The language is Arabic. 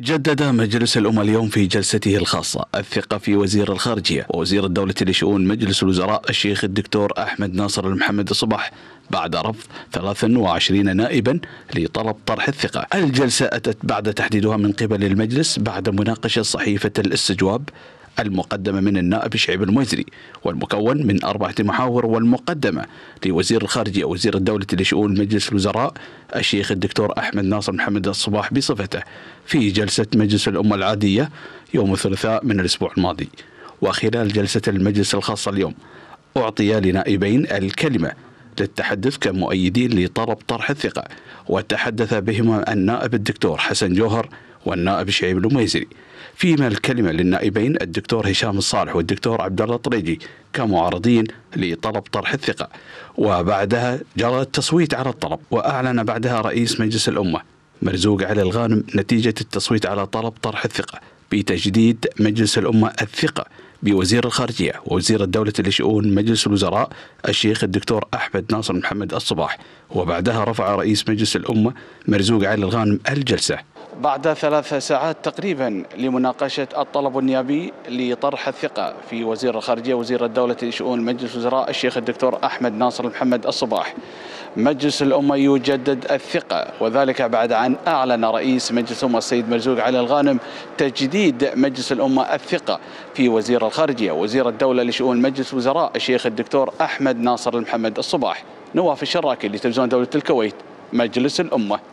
جدد مجلس الأمة اليوم في جلسته الخاصة الثقة في وزير الخارجية ووزير الدولة لشؤون مجلس الوزراء الشيخ الدكتور أحمد ناصر المحمد الصباح بعد رفض 23 نائبا لطلب طرح الثقة. الجلسة أتت بعد تحديدها من قبل المجلس بعد مناقشة صحيفة الاستجواب المقدمة من النائب شعيب المويزري والمكون من 4 محاور، والمقدمة لوزير الخارجية وزير الدولة لشؤون مجلس الوزراء الشيخ الدكتور أحمد ناصر محمد الصباح بصفته في جلسة مجلس الأمة العادية يوم الثلاثاء من الأسبوع الماضي. وخلال جلسة المجلس الخاصة اليوم أعطي لنائبين الكلمة للتحدث كمؤيدين لطلب طرح الثقة، وتحدث بهما النائب الدكتور حسن جوهر والنائب شعيب المويزري، فيما الكلمة للنائبين الدكتور هشام الصالح والدكتور عبد الله الطريجي كمعارضين لطلب طرح الثقة. وبعدها جرى التصويت على الطلب، وأعلن بعدها رئيس مجلس الأمة مرزوق علي الغانم نتيجة التصويت على طلب طرح الثقة بتجديد مجلس الأمة الثقة بوزير الخارجية ووزير الدولة لشؤون مجلس الوزراء الشيخ الدكتور أحمد ناصر محمد الصباح. وبعدها رفع رئيس مجلس الأمة مرزوق علي الغانم الجلسة بعد 3 ساعات تقريبا لمناقشة الطلب النيابي لطرح الثقة في وزير الخارجية وزير الدولة لشؤون مجلس الوزراء الشيخ الدكتور أحمد ناصر محمد الصباح. مجلس الأمة يجدد الثقة، وذلك بعد أن أعلن رئيس مجلس الأمة السيد مرزوق علي الغانم تجديد مجلس الأمة الثقة في وزير الخارجية وزير الدولة لشؤون مجلس الوزراء الشيخ الدكتور أحمد ناصر محمد الصباح. نواف الشراكي لتلفزيون دولة الكويت، مجلس الأمة.